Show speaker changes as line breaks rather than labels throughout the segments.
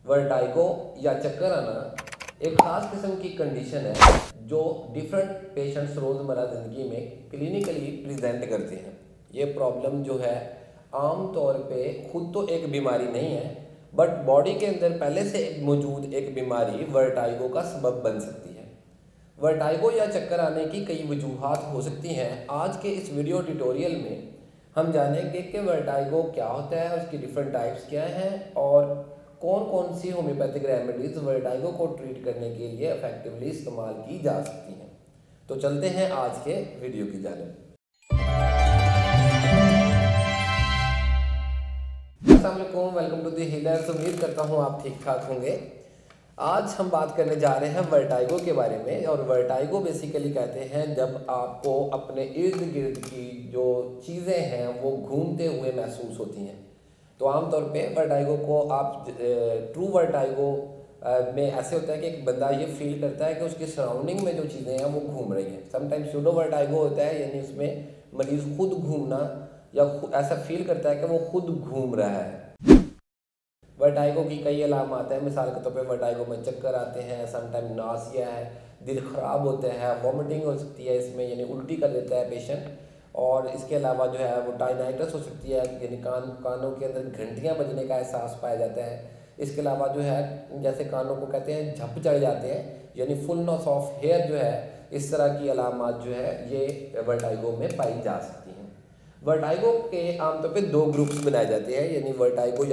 Vertigo या चक्कर आना एक खास किस्म की कंडीशन है जो डिफरेंट पेशेंट्स रोज़मर्रा ज़िंदगी में क्लिनिकली प्रेजेंट करते हैं। ये प्रॉब्लम जो है आम तौर पे खुद तो एक बीमारी नहीं है, बट बॉडी के अंदर पहले से मौजूद एक बीमारी वर्टाइगो का सबब बन सकती है। वर्टाइगो या चक्कर आने की कई वजूहात हो सकती हैं। आज के इस वीडियो ट्यूटोरियल में हम जानेंगे कि वर्टाइगो क्या होता है, उसकी डिफरेंट टाइप्स क्या हैं और कौन कौन सी होम्योपैथिक रेमेडीज वर्टाइगो को ट्रीट करने के लिए इफेक्टिवली इस्तेमाल की जा सकती हैं। तो चलते हैं आज के वीडियो की जानिब। अस्सलाम वालेकुम, वेलकम टू द हीलर्स। उम्मीद करता हूँ आप ठीक ठाक होंगे। आज हम बात करने जा रहे हैं वर्टाइगो के बारे में। और वर्टाइगो बेसिकली कहते हैं जब आपको अपने इर्द गिर्द की जो चीज़ें हैं वो घूमते हुए महसूस होती हैं। तो आमतौर पे वर्टाइगो को आप ट्रू वर्टाइगो में ऐसे होता है कि एक बंदा ये फील करता है कि उसकी सराउंडिंग में जो चीज़ें हैं वो घूम रही हैं। समटाइम्स स्यूडो वर्टाइगो होता है, यानी उसमें मरीज़ खुद घूमना या ऐसा फील करता है कि वो खुद घूम रहा है। वर्टाइगो की कई अलामात हैं। मिसाल के तौर पे वर्टाइगो में चक्कर आते हैं, समटाइम नासिया है, दिल ख़राब होता है, वॉमिटिंग हो सकती है इसमें, यानी उल्टी कर देता है पेशेंट। और इसके अलावा जो है वो टाइनाइटिस हो सकती है, यानी कानों के अंदर घंटियाँ बजने का एहसास पाया जाता है। इसके अलावा जो है जैसे कानों को कहते हैं झप चढ़ जाते हैं, यानी फुलनेस ऑफ हेयर जो है, इस तरह की अलामात जो है ये वर्टाइगो में पाई जा सकती हैं। वर्टाइगो के आमतौर पे दो ग्रुप्स बनाए जाते हैं, यानी वर्टाइगो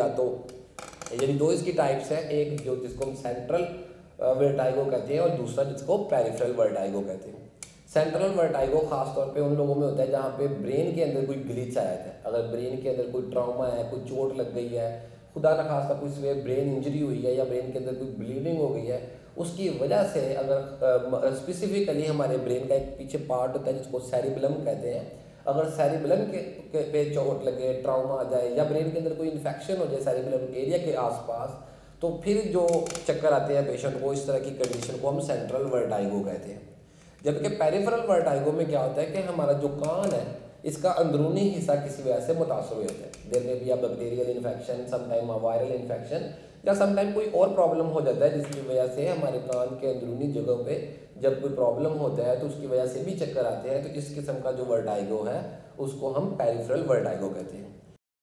यानी दो इसकी टाइप्स हैं। एक जो जिसको हम सेंट्रल वर्टाइगो कहते हैं और दूसरा जिसको पेरिफेरल वर्टाइगो कहते हैं। सेंट्रल वर्टाइगो खास तौर पे उन लोगों में होता है जहाँ पे ब्रेन के अंदर कोई ग्लिच आया है। अगर ब्रेन के अंदर कोई ट्रॉमा है, कोई चोट लग गई है, खुदा न खास्ता कोई ब्रेन इंजरी हुई है या ब्रेन के अंदर कोई ब्लीडिंग हो गई है, उसकी वजह से अगर स्पेसिफिकली हमारे ब्रेन का एक पीछे पार्ट होता है जिसको सेरिबेलम कहते हैं, अगर सेरिबेलम के पे चोट लगे, ट्रॉमा आ जाए या ब्रेन के अंदर कोई इन्फेक्शन हो जाए सेरिबेलम एरिया के आसपास, तो फिर जो चक्कर आते हैं पेशेंट को, इस तरह की कंडीशन को हम सेंट्रल वर्टाइगो कहते हैं। जबकि पेरिफेरल वर्टाइगो में क्या होता है कि हमारा जो कान है इसका अंदरूनी हिस्सा किसी वजह से मुतासर हो जाता है। देयर में भी bacterial infection, sometime viral infection या समटाइम कोई और प्रॉब्लम हो जाता है जिसकी वजह से हमारे कान के अंदरूनी जगह पे जब कोई प्रॉब्लम होता है तो उसकी वजह से भी चक्कर आते हैं। तो इस किस्म का जो वर्टाइगो है उसको हम पेरिफेरल वर्टाइगो कहते हैं।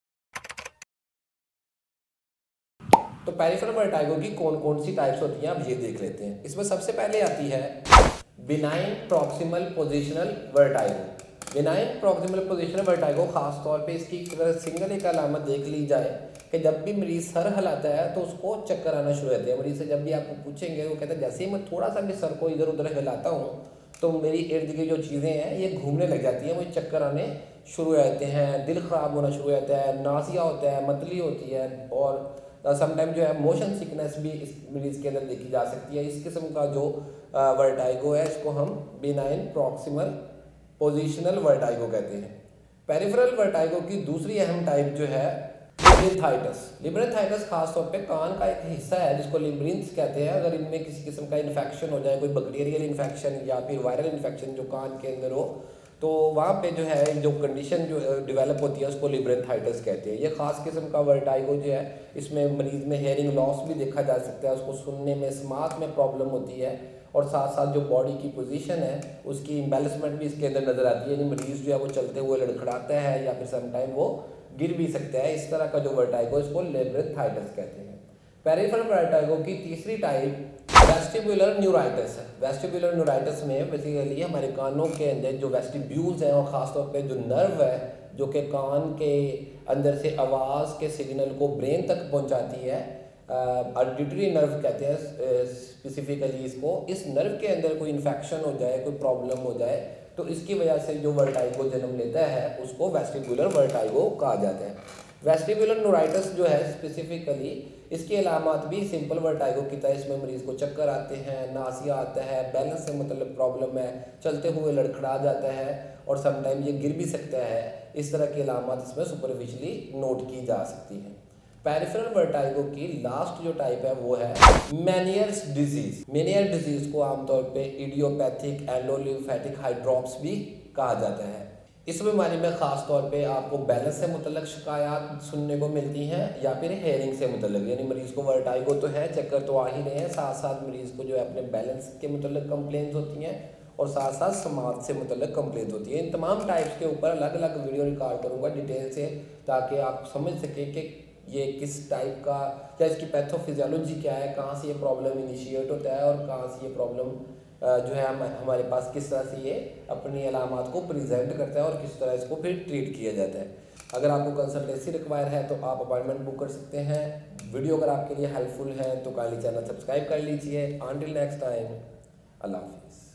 तो पेरिफेरल वर्टाइगो की कौन कौन सी टाइप्स होती हैं आप ये देख लेते हैं। इसमें सबसे पहले आती है benign proximal positional vertigo. Benign proximal positional vertigo खास तौर पे इसकी सिंगल एक अलामत देख ली जाए कि जब भी मरीज सर हिलाता है तो उसको चक्कर आना शुरू होते हैं। मरीज से जब भी आपको पूछेंगे वो कहते हैं जैसे ही मैं थोड़ा सा भी सर को इधर उधर हिलाता हूँ तो मेरी इर्द गिर्द जो चीज़ें हैं ये घूमने लग जाती हैं, मुझे चक्कर आने शुरू हो जाते हैं, दिल ख़राब होना शुरू हो जाता है, नासिया होता है, मतली होती है और समटाइम जो है मोशन सिकनेस भी इस मरीज़ के अंदर देखी जा सकती है। इस किस्म का जो वर्टाइगो है इसको हम बिनाइन प्रॉक्सिमल पोजिशनल वर्टाइगो कहते हैं। पेरिफेरल वर्टाइगो की दूसरी अहम टाइप जो है लिम्ब्रेंथाइटिस। लिम्ब्रेंथाइटिस खास तौर पे कान का एक हिस्सा है जिसको लिम्ब्रिंथ कहते हैं। अगर इनमें किसी किस्म का इन्फेक्शन हो जाए, कोई बैक्टीरियल इन्फेक्शन या फिर वायरल इन्फेक्शन जो कान के अंदर हो, तो वहाँ पे जो है जो कंडीशन जो डेवलप होती है उसको लिम्ब्रेंथाइटिस कहते हैं। ये खास किस्म का वर्टाइगो जो है इसमें मरीज में हेयरिंग लॉस भी देखा जा सकता है, उसको सुनने में समात में प्रॉब्लम होती है और साथ साथ जो बॉडी की पोजीशन है उसकी इम्बेलेंसमेंट भी इसके अंदर नज़र आती है, यानी मरीज़ जो है वो चलते हुए लड़खड़ाता है या फिर समटाइम वो गिर भी सकता है। इस तरह का जो वर्टाइगो इसको लिम्ब्रेंथाइटिस कहते हैं। पेरिफेरल वर्टाइगो की तीसरी टाइप वेस्टिबुलर न्यूराइटिस है। वेस्टिबुलर न्यूराइटिस में बेसिकली हमारे कानों के अंदर जो वेस्टिब्यूल्स हैं और ख़ासतौर पे जो नर्व है जो कि कान के अंदर से आवाज़ के सिग्नल को ब्रेन तक पहुंचाती है, ऑडिटरी नर्व कहते हैं स्पेसिफिकली इसको। इस नर्व के अंदर कोई इन्फेक्शन हो जाए, कोई प्रॉब्लम हो जाए तो इसकी वजह से जो वर्टाइगो जन्म लेता है उसको वेस्टिबुलर वर्टाइगो कहा जाता है। वेस्टिबुलर न्यूराइटिस जो है स्पेसिफिकली इसकी अलामत भी सिंपल वर्टाइगो की तरह, इसमें मरीज़ को चक्कर आते हैं, नासिया आता है, बैलेंस से मतलब प्रॉब्लम है, चलते हुए लड़खड़ा जाता है और समटाइम ये गिर भी सकता है। इस तरह की अलामत इसमें सुपरफिशियली नोट की जा सकती हैं। पेरिफेरल वर्टाइगो की लास्ट जो टाइप है वो है मेनियर्स डिजीज। मेनियर डिजीज को आमतौर पे इडियोपैथिक एंडोलिम्फेटिक हाइड्रोप्स भी कहा जाता है। इस बीमारी में ख़ास तौर पे आपको बैलेंस से मुतल्लक शिकायत सुनने को मिलती हैं या फिर हेयरिंग से मुतल्लक, यानी मरीज़ को वर्टाइगो तो है, चक्कर तो आ ही रहे हैं, साथ साथ मरीज़ को जो है अपने बैलेंस के मुतल्लक कंप्लेंट्स होती हैं और साथ साथ समाज से मुतल्लक कंप्लेंट्स होती हैं। इन तमाम टाइप्स के ऊपर अलग अलग वीडियो रिकॉर्ड करूँगा डिटेल से, ताकि आप समझ सकें कि ये किस टाइप का, या इसकी पैथोफिजियोलॉजी क्या है, कहाँ से ये प्रॉब्लम इनिशिएट होता है और कहाँ से ये प्रॉब्लम जो है हमारे पास किस तरह से ये अपनी अलामात को प्रेजेंट करता है और किस तरह इसको फिर ट्रीट किया जाता है। अगर आपको कंसल्टेंसी रिक्वायर है तो आप अपॉइंटमेंट बुक कर सकते हैं। वीडियो अगर आपके लिए हेल्पफुल है तो काइंडली चैनल सब्सक्राइब कर लीजिए। अंटिल नेक्स्ट टाइम, अल्लाह हाफिज़।